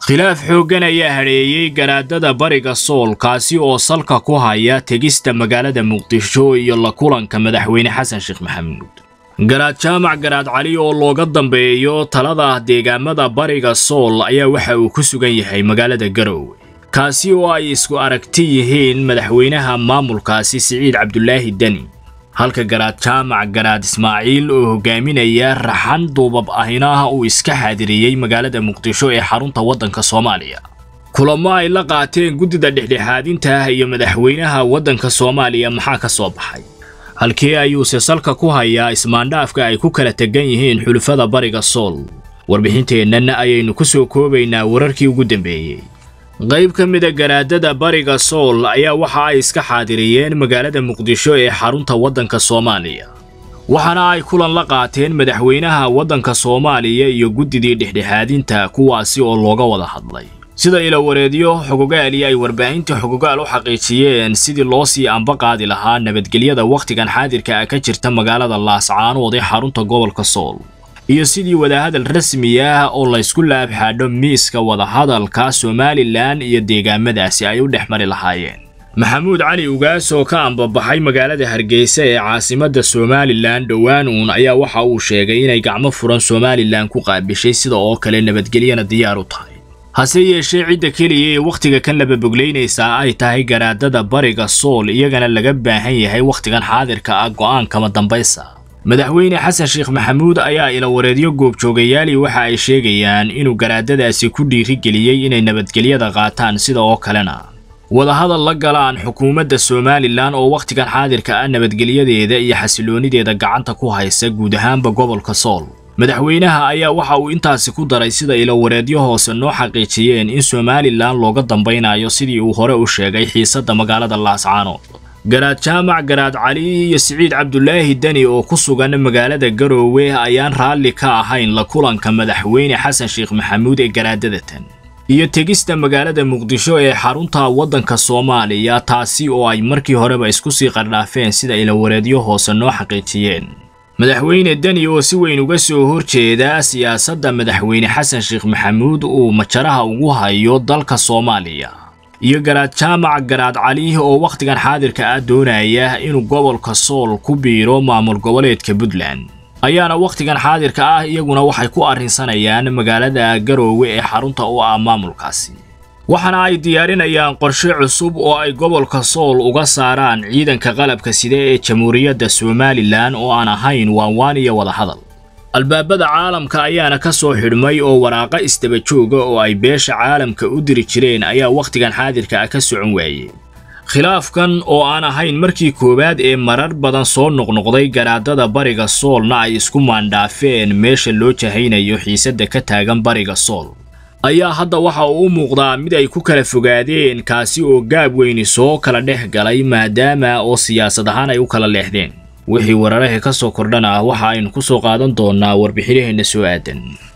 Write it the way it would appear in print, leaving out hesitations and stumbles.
khilaaf xooggan ayaa hareeyay garaadada bariga Sool kaasi oo salka ku haya tegista magaalada Muqdisho iyo la kulanka madaxweyne Xasan Sheekh Maxamuud. Garaad Jaamac Garaad Cali oo looga dambeeyo talada deegaamada bariga Sool ayaa waxa uu ku sugan yahay magaalada Garowe kaasi oo ay isku aragti yihiin madaxweynaha maamulkaasi Siciid Cabdullaahi Dani halka Garaad Jaamac Garaad Ismaaciil oo hogaaminaya raxan duubab ahinaha uu iska xaadiriyay magaalada Muqdisho ee xarunta wadanka Soomaaliya. kulamo ay la qaateen gudida dhexdhexaadinta iyo madaxweynaha wadanka Soomaaliya maxaa ka soo baxay halkii ayuu salka ku hayaa ismaandhaafka ay ku kala tagan yihiin xulufada bariga Sool. warbixinteenna ayaynu ku soo koobaynaa wararkii ugu dambeeyay. qayb ka mid ah garaadada bariga Sool ayaa waxa ay iska xaadiriyeen magaalada Muqdisho ee xarunta wadanka Soomaaliya waxaana ay kulan la qaateen madaxweynaha wadanka Soomaaliya iyo gudidii dhexdhexaadinta kuwaasi oo looga wada hadlay sida ila wareediyo xogogaal ay warbaahinta xogogaal u xaqiijiyeen sidii loo sii anba qaadi lahaa nabadgelyada waqtigan xaadirka ah ka jirta magaalada Laascaanood ee xarunta gobolka Sool iyo sidii wadahadal rasmi ah oo la isku laabxaadho miiska wadahadalka Somaliland iyo deegaamadaasi ay u dhexmari lahaayeen. Maxamuud Cali Ugaas oo ka anbabaxay magaalada Hargeysa ee caasimadda Somaliland dhawaan ayaa waxa uu sheegay inay gacmo furan Somaliland ku qaabishay sida oo kale nabadgelyana diyaar u tahay. hase yeeshee cidda kaliya ee waqtiga kan la babogleynaysa ay tahay garaadada bariga Sool iyagana laga baahan yahay waqtigan xaadirka ah go'aan kama dambaysa. madaxweyne Xasan Sheekh Maxamuud ayaa ila wareediyo goobjoogayaal waxa ay sheegayaan inuu garaadadaasi ku dhiirigeliyay inay nabadgelyada qaataan sida oo kalena wadahadal la galaan xukuumadda Somaliland oo waqtigan xaadirka ah nabadgelyadeeda iyo xasiloonideeda gacanta ku haysa guud ahaanba gobolka Sool. madaxweynaha ayaa waxa uu intaasi ku daray sida ila wareediyo hoose noo xaqiijiyeen in Somaliland looga dambaynayo sidii uu hore u sheegay xiisadda magaalada Laascaanood. Garaad Jaamac Garaad Cali iyo Siciid Cabdullaahi Dani oo ku sugan magaalada Garowe ayaan raalli ka ahayn la kulanka madaxweyne Xasan Sheekh Maxamuud ee garaadadatan iyo tegista magaalada Muqdisho ee xarunta wadanka Soomaaliya taasi oo ay markii horeba isku sii qardhaafeen sida ila wareediyo hoose noo xaqiijiyeen. madaxweyne Dani oo si weyn uga soo horjeeda siyaasadda madaxweyne Xasan Sheekh Maxamuud oo majaraha ugu hayo dalka Soomaaliya iyo Garaad Jaamac Garaad Cali oo waqtigan xaadirka ah doonaya inuu gobolka Sool ku biiro maamul goboleedka Puntland ayaana waqtigan xaadirka ah iyaguna waxay ku arrinsanayaan magaalada Garowe ee xarunta u ah maamulkaasi waxaana ay diyaarinayaan qorshe cusub oo ay gobolka Sool uga saaraan ciidanka qalabka sida ee Jamhuuriyadda Somaliland oo aan ahayn waan iyo wada hadal. albaabada caalamka ayaana ka soo xidhmay oo waraaqa istaba jooga oo ay beesha caalamka u diri jireen ayaa waqtigan xaadirka ah ka socon waayay. khilaafkan oo aan ahayn markii koobaad ee marar badan soo noqnoqday garaadada bariga Soolna ay isku maandhaafeen meesha loo jahaynayo xiisadda ka taagan bariga Sool ayaa hadda waxa uu muuqdaa mid ay ku kala fogaadeen kaasi oo gaab weyn soo kala dhex galay maadaama oo siyaasad ahaan ay u kala leexdeen. wixii wararka ka soo kordhana waxa aynu ku soo qaadan doonaa warbixinaheena soo aadan.